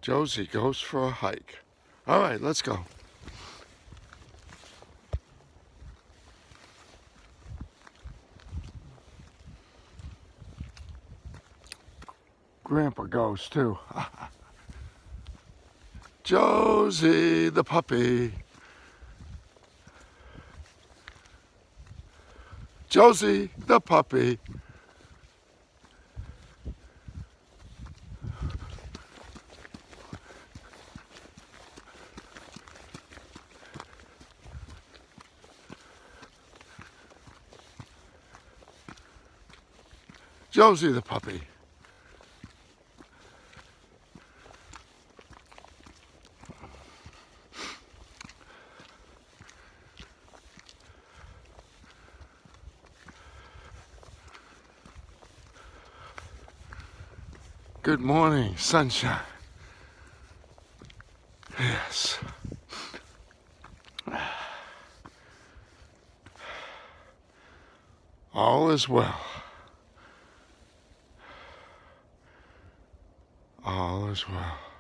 Josie goes for a hike. All right, let's go. Grandpa goes too. Josie the puppy. Josie the puppy. Josie the puppy. Good morning, sunshine. Yes. All is well. All is well.